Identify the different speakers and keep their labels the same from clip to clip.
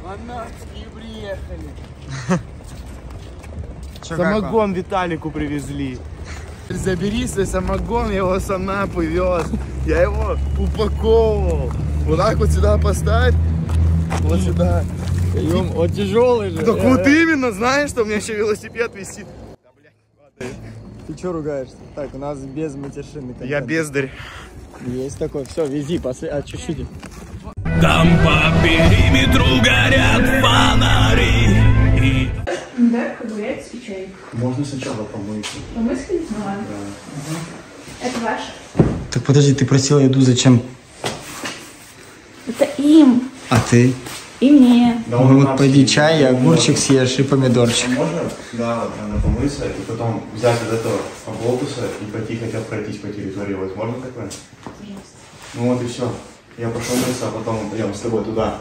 Speaker 1: Фанатские приехали. Самогон Виталику привезли. Забери свой самогон, я его с Анапы вез. Я его упаковывал. Вот так вот сюда поставь. Вот сюда.
Speaker 2: Он тяжелый же.
Speaker 1: Так вот именно, знаешь, что у меня еще велосипед висит.
Speaker 2: Ты че ругаешься? Так, у нас без матершины.
Speaker 1: Я бездарь.
Speaker 2: Есть такой. Все, вези, чуть-чуть.
Speaker 3: Там по периметру горят фонари.
Speaker 4: Да, погулять и чай.
Speaker 1: Можно сначала помыть.
Speaker 4: Помыть? Ну ладно. Да. Это ваше?
Speaker 2: Так подожди, ты просила еду, зачем?
Speaker 4: Это им.
Speaker 2: А ты?
Speaker 4: И мне.
Speaker 1: Да,
Speaker 2: ну вот пойди чай, огурчик съешь и помидорчик.
Speaker 1: Можно? Да, вот надо помыться и потом взять вот этого автобуса и пойти хотя бы пройтись по территории. Вот можно такое?
Speaker 4: Пожалуйста.
Speaker 1: Ну вот и все. Я пошел мыться, а потом мы пойдем с тобой туда.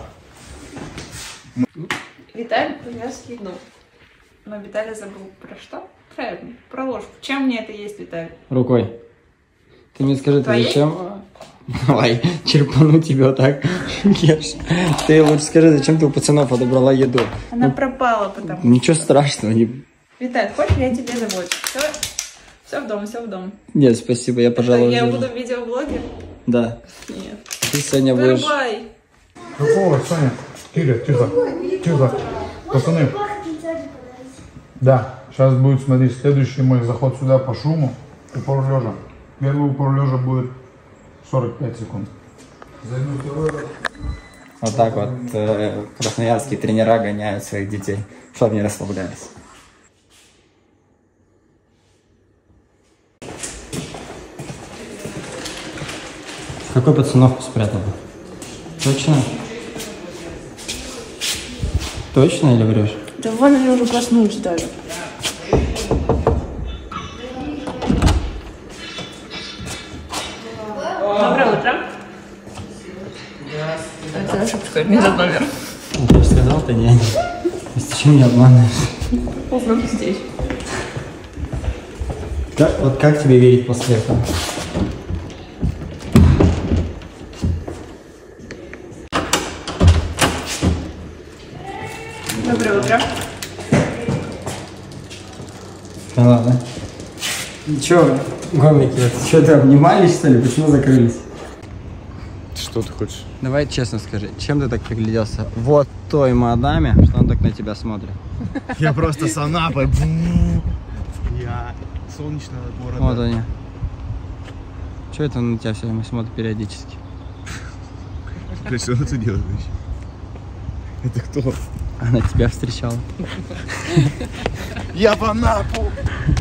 Speaker 4: Виталий привез еду. Но Виталий забыл про что? Правильно, про ложку. Чем мне это есть, Виталий?
Speaker 2: Рукой. Ты мне скажи, ты
Speaker 4: Твоей?
Speaker 2: зачем? Давай, черпану тебя вот так. Ешь. Ты лучше скажи, зачем ты у пацанов подобрала еду?
Speaker 4: Она пропала, потому
Speaker 2: Ничего страшного. Не...
Speaker 4: Виталий, хочешь, я тебе забочусь? Все в дом, все в дом.
Speaker 2: Нет, спасибо, я, пожалуй,
Speaker 4: Я
Speaker 2: уже...
Speaker 4: буду в видеоблоге?
Speaker 2: Да.
Speaker 4: Нет.
Speaker 2: Ты сегодня будешь...
Speaker 4: Вырубай.
Speaker 5: Какого, Соня? Киря, тихо. Тихо. Пацаны. Да, сейчас будет, смотри, следующий мой заход сюда по шуму и полулежа. Первый полулежа будет 45 секунд. Займу второй раз.
Speaker 2: Вот так вот красноярские тренера гоняют своих детей, чтобы не расслаблялись. Какой пацанов спрятал? Точно? Точно или врешь?
Speaker 4: Да вон они уже проснулись даже. Доброе утро. Это ошибка, не за номер.
Speaker 2: Ты же сказал, ты не они. Зачем меня обманываешь?
Speaker 4: Узнал здесь.
Speaker 2: Вот как тебе верить после этого?
Speaker 4: Доброе утро.
Speaker 2: Да ладно. Ничего, гомики, что-то обнимались, что ли? Почему закрылись?
Speaker 1: Что ты хочешь?
Speaker 2: Давай честно скажи, чем ты так пригляделся вот той мадаме, что он так на тебя смотрит?
Speaker 1: Я просто с Анапы. Я солнечного города.
Speaker 2: Вот они. Что это он на тебя все время смотрит периодически?
Speaker 1: Что ты делаешь? Это кто?
Speaker 2: Она тебя встречала.
Speaker 1: Я в Анапу.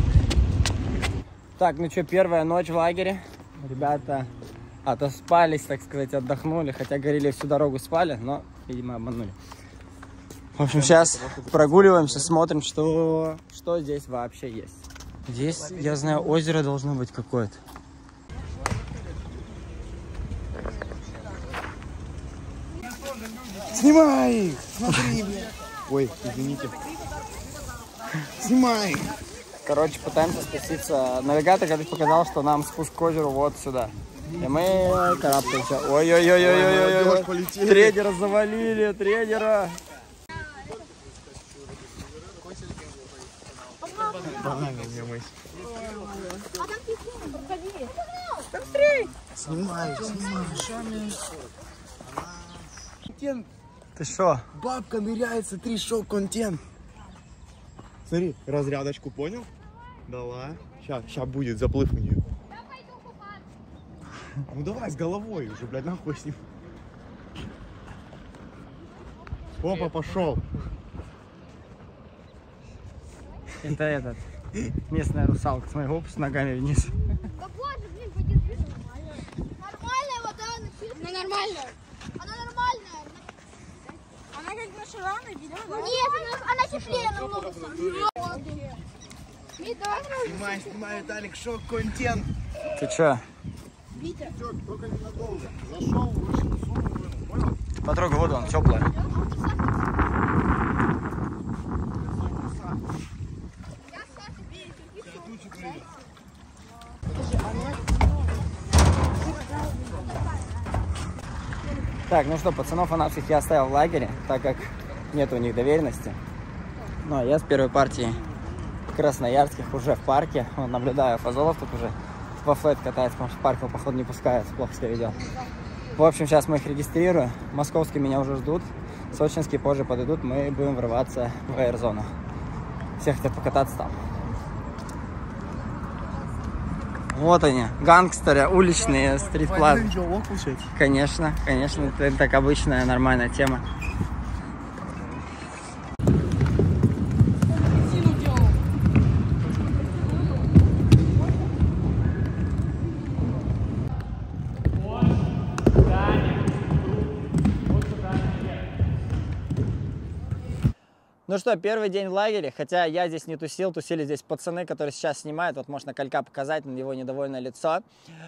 Speaker 2: Так, ну что, первая ночь в лагере. Ребята отоспались, так сказать, отдохнули. Хотя говорили, всю дорогу спали, но, видимо, обманули. В общем, сейчас прогуливаемся, смотрим, что здесь вообще есть. Здесь, я знаю, озеро должно быть какое-то.
Speaker 1: Снимай их! Смотри, бля. Ой, извините. Снимай их!
Speaker 2: Короче, пытаемся спуститься. Навигатор, короче, показал, что нам спуск к озеру вот сюда. И мы карабкаемся. Ой-ой-ой-ой-ой-ой. Тренера завалили, тренера.
Speaker 1: Снимай, снимай. Контент.
Speaker 2: Ты шо?
Speaker 1: Бабка ныряет, смотри, шоу-контент. Смотри, разрядочку, понял? Дала. Сейчас будет заплыв у нее. Ну давай, с головой уже, блядь, нахуй с ним. Опа, пошел.
Speaker 2: Это этот, местная русалка с моего с ногами вниз.
Speaker 6: Да боже, блин, подержи нормально. Нормальная вода, она нормальная. Она нормальная. Она как наша рана, зеленая. Нет, она теплее намного.
Speaker 1: Снимай, Виталик, шок-контент.
Speaker 2: Ты чё?
Speaker 1: Витя. Все, только ненадолго. Зашел, вышел, сумму вынул, понял?
Speaker 2: Потрогай воду, она теплая. Так, ну что, пацанов анапских я оставил в лагере, так как нет у них доверенности. Но я с первой партии красноярских уже в парке. Вот, наблюдаю, Фазолов тут уже во флэт катается, потому что в парк его, походу, не пускают, плохо себя ведет. В общем, сейчас мы их регистрирую. Московские меня уже ждут. Сочинские позже подойдут, мы будем врываться в аэрозону. Все хотят покататься там. Вот они, гангстеры, уличные, стрит-клаб. Конечно, конечно, это так обычная, нормальная тема. Ну что, первый день в лагере, хотя я здесь не тусил, тусили здесь пацаны, которые сейчас снимают, вот можно Колька показать, на его недовольное лицо.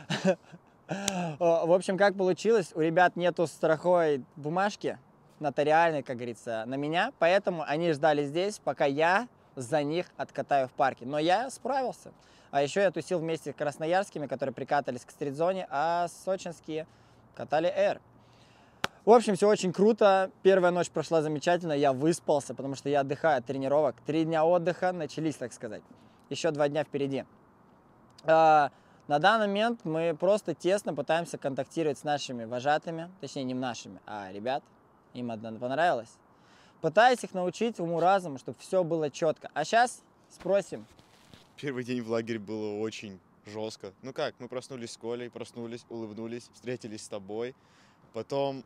Speaker 2: В общем, как получилось, у ребят нету страховой бумажки, нотариальной, как говорится, на меня, поэтому они ждали здесь, пока я за них откатаю в парке. Но я справился. А еще я тусил вместе с красноярскими, которые прикатались к стрит-зоне, а сочинские катали Air. В общем, все очень круто. Первая ночь прошла замечательно. Я выспался, потому что я отдыхаю от тренировок. 3 дня отдыха начались, так сказать. Еще 2 дня впереди. На данный момент мы просто тесно пытаемся контактировать с нашими вожатыми. Точнее, не нашими, а ребят. Им одна понравилось. Пытаюсь их научить уму-разуму, чтобы все было четко. А сейчас спросим.
Speaker 1: Первый день в лагере было очень жестко. Ну как, мы проснулись с Колей, проснулись, улыбнулись, встретились с тобой. Потом...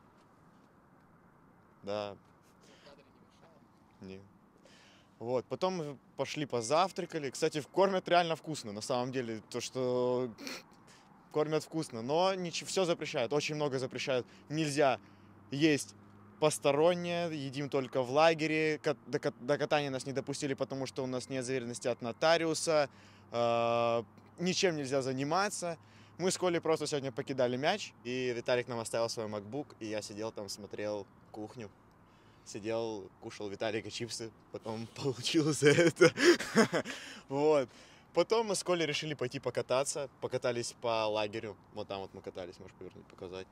Speaker 1: Да. Не. Вот, потом мы пошли позавтракали. Кстати, кормят реально вкусно, на самом деле. То, что кормят вкусно, но ничего, все запрещают, очень много запрещают. Нельзя есть постороннее, едим только в лагере. До катания нас не допустили, потому что у нас нет заверенности от нотариуса. Ничем нельзя заниматься. Мы с Колей просто сегодня покидали мяч, и Виталик нам оставил свой MacBook, и я сидел там, смотрел кухню. Сидел, кушал Виталика чипсы, потом получил за это. Вот. Потом мы с Колей решили пойти покататься. Покатались по лагерю. Вот там вот мы катались, можешь повернуть, показать.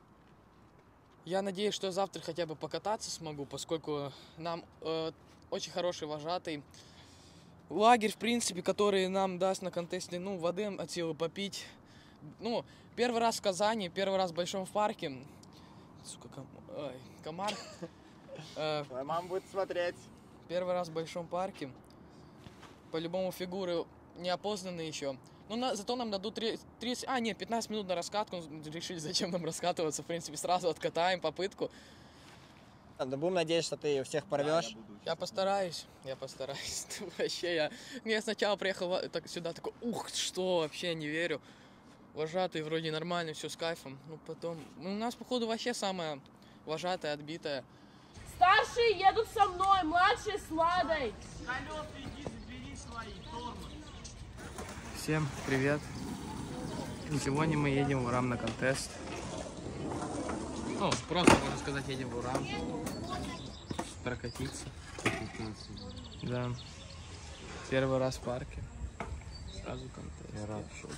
Speaker 7: Я надеюсь, что завтра хотя бы покататься смогу, поскольку нам очень хороший вожатый. Лагерь, в принципе, который нам даст на контесте, ну, воды от силы попить. Ну, первый раз в Казани, первый раз в Большом парке. Сука, комар.
Speaker 2: Твоя мама будет смотреть.
Speaker 7: Первый раз в Большом парке. По-любому фигуры неопознанные еще. Но зато нам дадут 15 минут на раскатку. Решили, зачем нам раскатываться. В принципе, сразу откатаем попытку.
Speaker 2: Да, будем надеяться, что ты всех порвешь.
Speaker 7: Я постараюсь. Вообще, я сначала приехал сюда, такой, ух, что, вообще не верю. Вожатый вроде нормально, все с кайфом. Ну, потом... у нас, походу, вообще самая вожатая, отбитая.
Speaker 8: Старшие едут со мной, младшие с Ладой.
Speaker 3: Колёс, иди, забери свои тормозы.
Speaker 7: Всем привет. Сегодня мы едем в Урам на контест. Ну, просто, можно сказать, едем в Урам. Прокатиться. Да. Первый раз в парке. Сразу контест. Я рад, в шоке.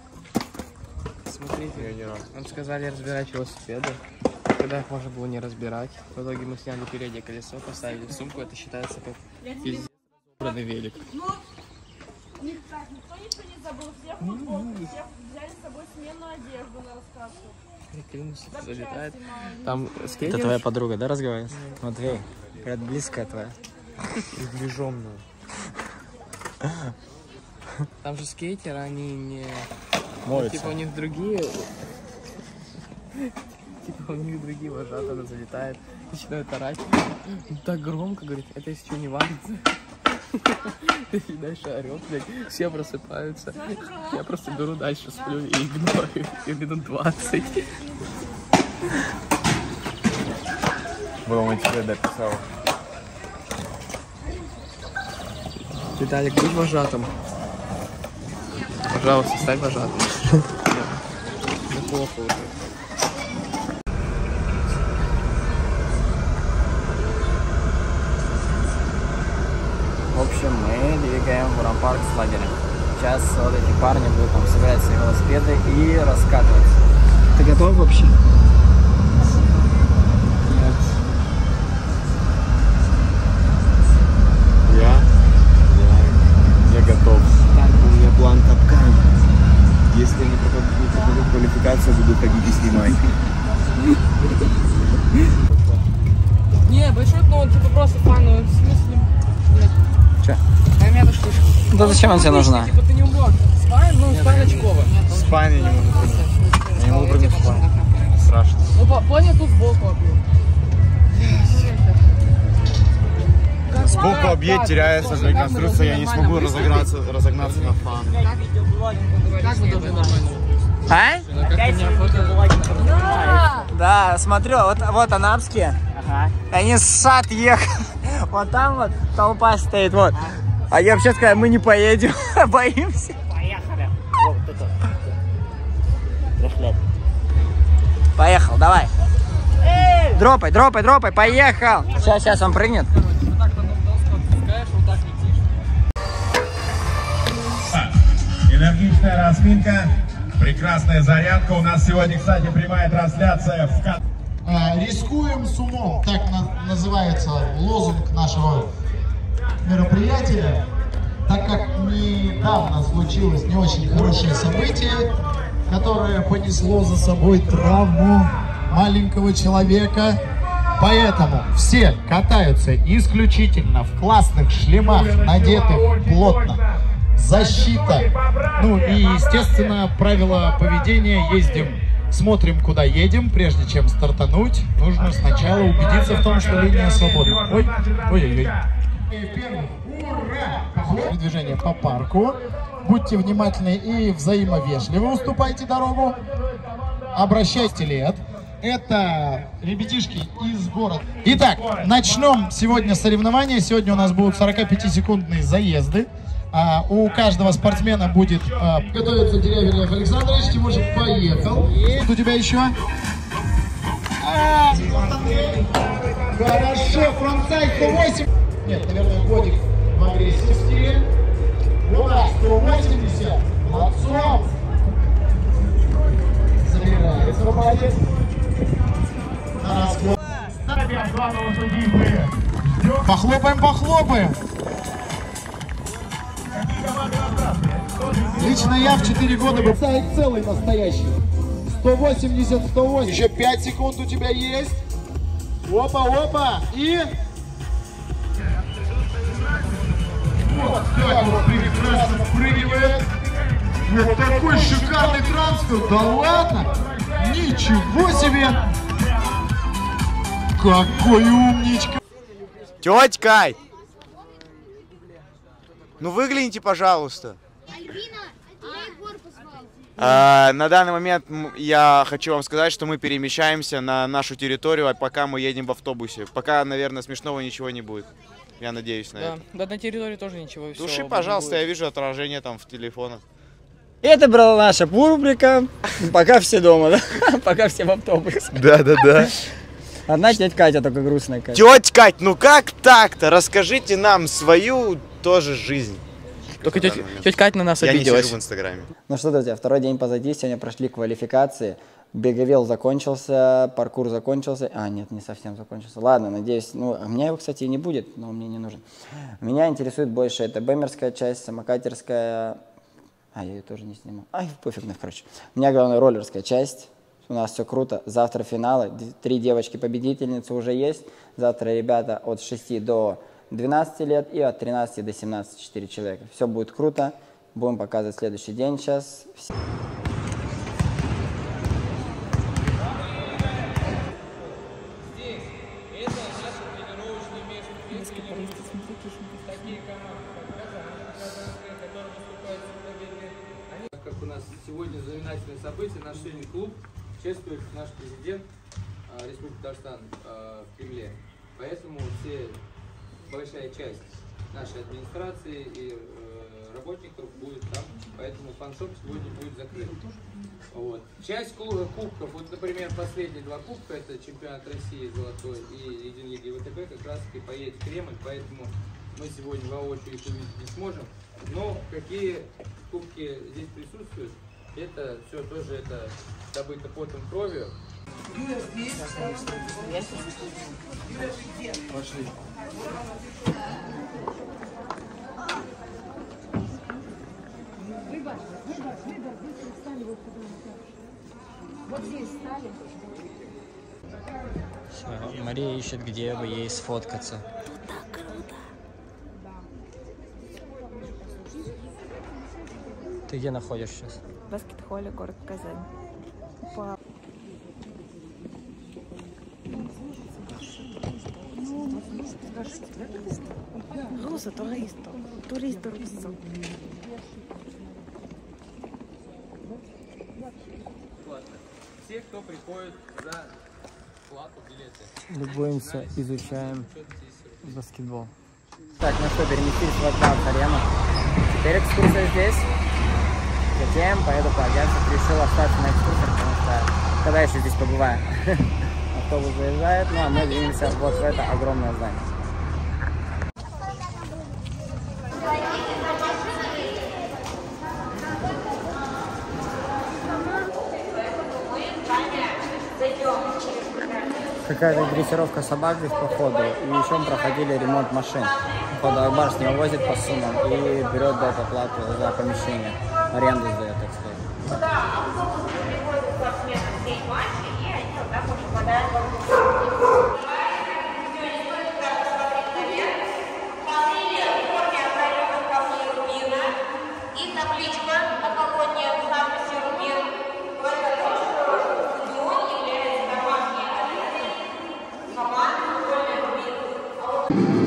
Speaker 7: Смотрите, я не рад. Нам сказали разбирать велосипеды. Когда их можно было не разбирать. В итоге мы сняли переднее колесо, поставили в сумку. Это считается как пиздец разобранный велик.
Speaker 8: Никто ничего не забыл. Всех футболки, всех взяли с собой сменную одежду на раскатку.
Speaker 7: Клянусь, залетает. Там скейтер.
Speaker 2: Это твоя подруга, да, разговаривает? Матвей, говорят, близкая твоя.
Speaker 7: Сближенная. Там же скейтеры, они не...
Speaker 2: Моются.
Speaker 7: Типа у них другие... Типа у них другие вожатые, она залетает, начинает орать. Так громко, говорит, это если что не валится. И дальше орёт, блядь, все просыпаются. Я просто беру дальше, сплю и игнорю. И минут 20.
Speaker 1: Было тебе дописал.
Speaker 7: Виталик, будь вожатым. Пожалуйста, стань вожатым. Неплохо уже.
Speaker 2: В общем, мы двигаем в Урампарк с лагерем. Сейчас вот эти парни будут там собирать свои велосипеды и раскатываться. Ты готов вообще? Нет.
Speaker 8: большой, но типа просто фан, в смысле...
Speaker 2: Че?
Speaker 8: Поймет, что...
Speaker 2: Да зачем она тебе нужна?
Speaker 8: Типа ты не убог. Спайн, ну, спайн очково.
Speaker 1: Спайн я не могу прыгнуть. Я не могу прыгнуть в спайн. Страшно.
Speaker 8: Ну, понял, тут сбоку объем.
Speaker 1: Сбоку объедь, теряется конструкция, я не смогу разогнаться на фан.
Speaker 8: Как вы должны нормально?
Speaker 2: А? Да, смотрю, вот анапские. Они с САД ехали. Вот там вот толпа стоит, вот. А я вообще сказал, мы не поедем, боимся. Поехали. Поехал, давай. Дропай, поехал. Сейчас он прыгнет.
Speaker 9: Энергичная разминка, прекрасная зарядка. У нас сегодня, кстати, прямая трансляция в...
Speaker 10: Рискуем с умом, так называется лозунг нашего мероприятия, так как недавно случилось не очень хорошее событие, которое понесло за собой травму маленького человека. Поэтому все катаются исключительно в классных шлемах, надетых плотно. Защита. Ну и, естественно, правила поведения. Смотрим, куда едем. Прежде чем стартануть, нужно сначала убедиться в том, что линия свободна. Ой-ой-ой. Ура! Движение по парку. Будьте внимательны и взаимовежливо уступайте дорогу. Обращайте лет. Это ребятишки из города. Итак, начнем сегодня соревнования. Сегодня у нас будут 45-секундные заезды. У каждого спортсмена будет готовиться Дерябинов Александрович. Тимурчик, поехал. У тебя еще? Хорошо, фронтсайд 108. Нет, наверное, годик в агрессии в стиле. Вот, 180. Молодцом. Забирается, молодец. Похлопаем. Лично я в 4 года был целый настоящий. 180. Еще 5 секунд у тебя есть. Опа. И... Вот так вот прекрасно впрыгивает. Вот такой шикарный трансфер. Да ладно? Ничего себе. Какой умничка.
Speaker 1: Тетя Кать! Ну выгляните, пожалуйста. На данный момент я хочу вам сказать, что мы перемещаемся на нашу территорию, а пока мы едем в автобусе. Пока, наверное, смешного ничего не будет. Я надеюсь на это.
Speaker 7: Да, на территории тоже ничего.
Speaker 1: Души, пожалуйста, я вижу отражение там в телефонах.
Speaker 2: Это была наша публика. Пока все дома, да? Пока все в автобусе.
Speaker 1: Да.
Speaker 2: Одна тетя Катя только грустная.
Speaker 1: Тетя Кать, ну как так-то? Расскажите нам свою тоже жизнь.
Speaker 7: Только тетя Катя на нас обиделась.
Speaker 1: Я не сижу в Инстаграме.
Speaker 2: Ну что, друзья, второй день позади. Сегодня прошли квалификации. Беговел закончился, паркур закончился. Нет, не совсем закончился. Ладно, надеюсь. Ну, у меня его, кстати, и не будет, но мне не нужен. Меня интересует больше это бэмерская часть, самокатерская. Я ее тоже не снимал. Пофиг, короче. У меня главное роллерская часть. У нас все круто. Завтра финалы. 3 девочки-победительницы уже есть. Завтра ребята от 6 до 12 лет и от 13 до 17 4 человека. Все будет круто. Будем показывать следующий день сейчас.
Speaker 11: Как у нас сегодня знаменательное событие, наш сегодня клуб чествует наш президент Республики Татарстан в Кремле. Поэтому большая часть нашей администрации и работников будет там, поэтому фан-шоп сегодня будет закрыт. Вот. Часть кубков, вот, например, последние 2 кубка, это чемпионат России золотой и Единой лиги ВТБ, как раз таки поедет в Кремль, поэтому мы сегодня воочию их увидеть не сможем. Но какие кубки здесь присутствуют, это все тоже это добыто потом, кровью. Пошли. Вот здесь стали.
Speaker 2: Всё, Мария ищет, где бы ей сфоткаться.
Speaker 6: Так круто.
Speaker 2: Ты где находишься сейчас?
Speaker 4: В баскет-холле, город Казань.
Speaker 8: Руса, туристы руса.
Speaker 11: Все, кто приходит за плату билеты.
Speaker 2: Любуемся, изучаем баскетбол. Так, ну что, переместились в Акбарс-арену. Теперь экскурсия здесь. Затем поеду по Агентству. Решил остаться на экскурсии, потому что когда еще здесь побываю. Автобус заезжает, ну а мы двинемся вот в это огромное здание. Какая-то дрессировка собак здесь походу. И еще мы проходили ремонт машин. Походу Акбарс не возит по суммам и берет доплату за помещение. Аренду сдает, так сказать.
Speaker 12: И табличка о колонии Сам-Си Рубин. Стадион является домашней ареной команды футбольной Рубин.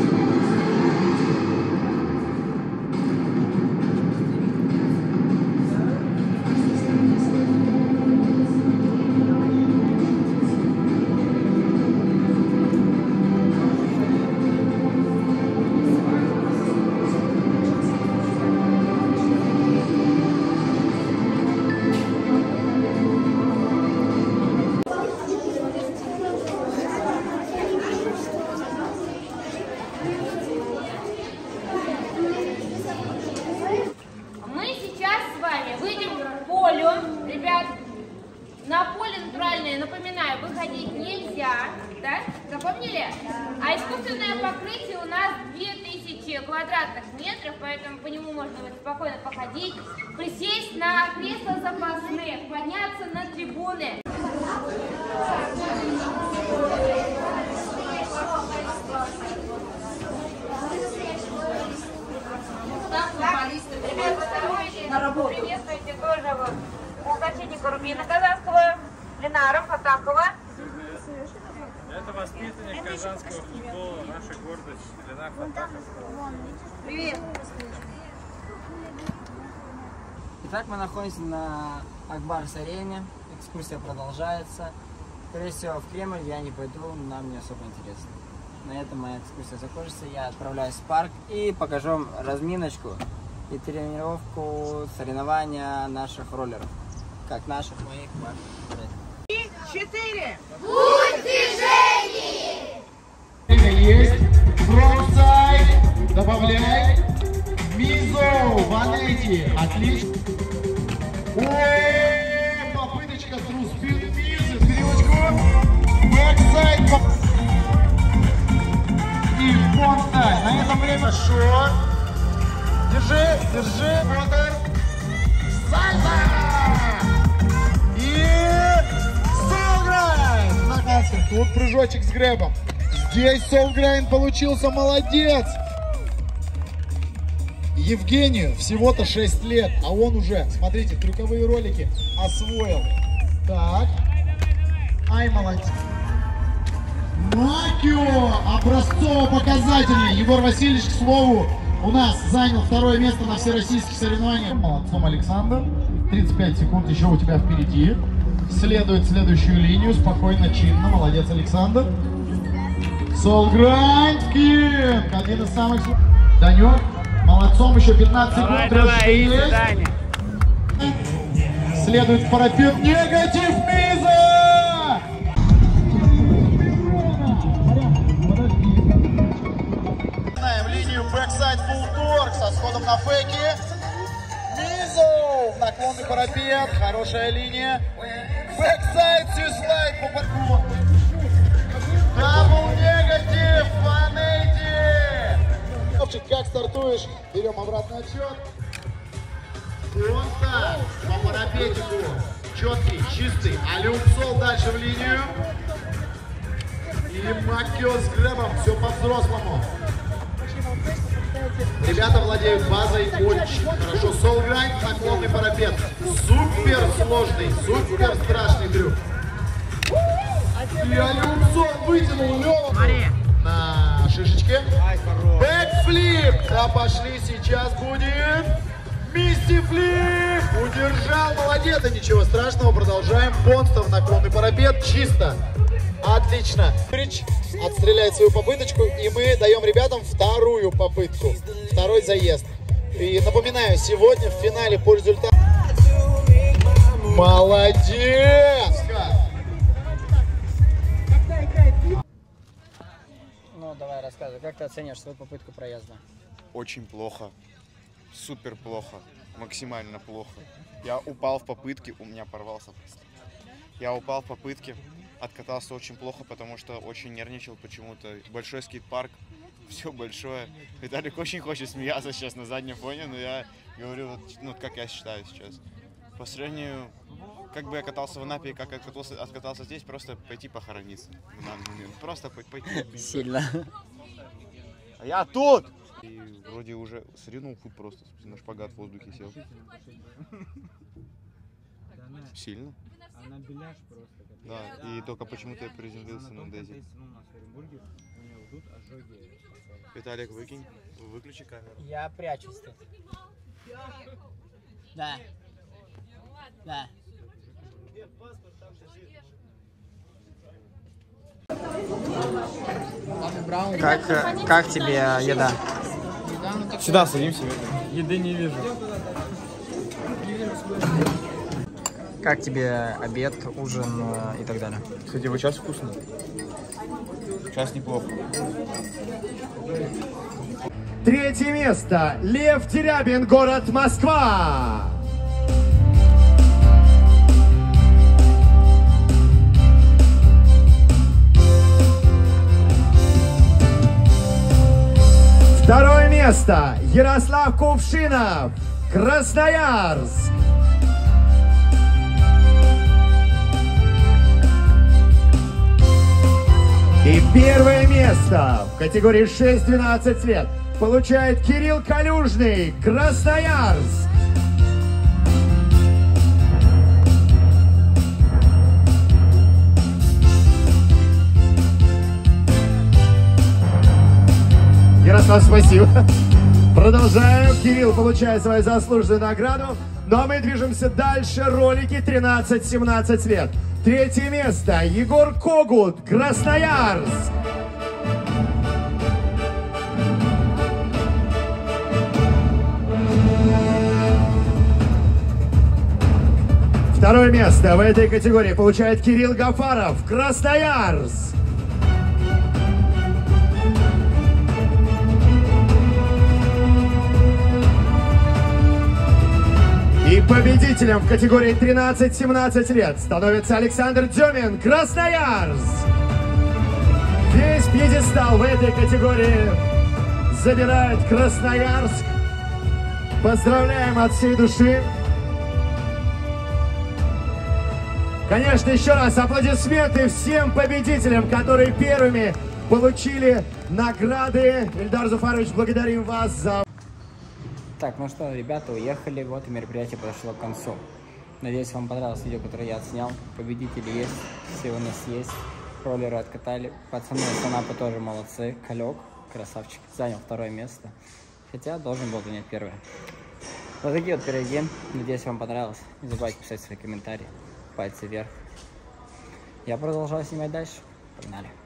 Speaker 12: Мы сейчас с вами выйдем к полю. Ребят, на поле натуральное, напоминаю, выходить нельзя. Да? Запомнили? А искусственное покрытие у нас 2000 квадратных метров, поэтому по нему можно спокойно походить, присесть на кресла запасные, подняться на трибуны. Ребята, здоровьте, приветствуйте тоже защитника Рубина казанского, Ленара Фатакова.
Speaker 13: Это воспитанник казанского футбола, наша гордость, Ленар Фатаков.
Speaker 12: Привет.
Speaker 2: Итак, мы находимся на Акбарс-арене. Экскурсия продолжается. Скорее всего, в Кремль я не пойду, нам не особо интересно. На этом моя экскурсия закончится. Я отправляюсь в парк и покажу вам разминочку и тренировку, соревнования наших роллеров. Как наших, моих, ваших.
Speaker 12: 4.
Speaker 10: Путь движений! Есть. Фронтсайд. Добавляй. Мизо. Ванетти. Отлично. Ой, попыточка трус-спин. Мизо. Переводку. Бэксайд. И фронтсайд. На этом время шо. Держи, держи. Мотор. Сальто. Тут прыжочек с грэбом. Здесь Солграйн получился, молодец. Евгению всего-то 6 лет, а он уже, смотрите, трюковые ролики освоил. Так. Ай, молодец. Макио, образцово-показательный. Егор Васильевич, к слову, у нас занял 2-е место на всероссийских соревнованиях. Молодцом, Александр. 35 секунд еще у тебя впереди. Следует следующую линию, спокойно, чинно. Молодец, Александр. Солграйнский, один из самых... Данек, молодцом, еще 15 секунд.
Speaker 3: Давай,
Speaker 10: Следует в парапет. Негатив Миза! Начинаем линию бэксайд фулл торк со сходом на фейке. Мизо! Наклонный парапет, хорошая линия. Бэксайд, сюслайд по парку. Дабл негатив, Ванетти. Как стартуешь? Берем обратный отсчет. Контакт по парапетику. Четкий, чистый. Алюксол дальше в линию. И Макио с Грэбом. Все по-взрослому. Ребята владеют базой очень хорошо. Солграйнд, наклонный парапет. Супер сложный, супер страшный трюк. И Алюксон вытянул Лёва на шишечке. Бэкфлип. Да пошли, сейчас будет мистифлип. Удержал, молодец. И ничего страшного, продолжаем. Понстов, наклонный парапет, чисто. Отлично. Отстреляет свою попыточку, и мы даем ребятам вторую попытку. Второй заезд. И напоминаю, сегодня в финале по результату... Молодец!
Speaker 2: Ну, давай рассказывай, как ты оценишь свою попытку проезда?
Speaker 1: Очень плохо. Супер плохо. Максимально плохо. Я упал в попытке, у меня порвался. Я упал в попытке, откатался очень плохо, потому что очень нервничал почему-то. Большой скейт-парк, все большое. Виталик очень хочет смеяться сейчас на заднем фоне, но я говорю, вот, ну, как я считаю сейчас. По сравнению, как бы я катался в Анапе и как откатался здесь, просто пойти похорониться. В данный момент. Просто пойти.
Speaker 2: Сильно.
Speaker 1: А я тут! И вроде уже сринул фут просто, на шпагат в воздухе сел. Сильно?
Speaker 14: Она беляш просто.
Speaker 1: Да, и только почему-то я приземлился на Дези. Виталик, выключи камеру.
Speaker 2: Я прячусь тут. Да. Да. Как тебе еда?
Speaker 14: Сюда садимся. Еды не вижу.
Speaker 2: Как тебе обед, ужин и так далее?
Speaker 14: Кстати, вот сейчас вкусно. Сейчас неплохо.
Speaker 15: Третье место. Лев Терябин, город Москва. Второе место. Ярослав Кувшинов, Красноярск. И первое место в категории 6-12 лет получает Кирилл Калюжный, Красноярск. Ярослав, спасибо. Продолжаем. Кирилл получает свою заслуженную награду. Ну а мы движемся дальше. Ролики 13-17 лет. Третье место. Егор Когут, Красноярск. Второе место в этой категории получает Кирилл Гафаров, Красноярск. И победителем в категории 13-17 лет становится Александр Демин, Красноярск. Весь пьедестал в этой категории забирает Красноярск. Поздравляем от всей души. Конечно, еще раз аплодисменты всем победителям, которые первыми получили награды. Ильдар Зуфарович, благодарим вас за...
Speaker 2: Так, ну что, ребята уехали, вот и мероприятие подошло к концу. Надеюсь, вам понравилось видео, которое я отснял. Победители есть, все у нас есть. Роллеры откатали. Пацаны с Анапы тоже молодцы. Калек, красавчик, занял второе место. Хотя должен был занять первое. Вот такие вот пироги. Надеюсь, вам понравилось. Не забывайте писать свои комментарии. Пальцы вверх. Я продолжаю снимать дальше. Погнали.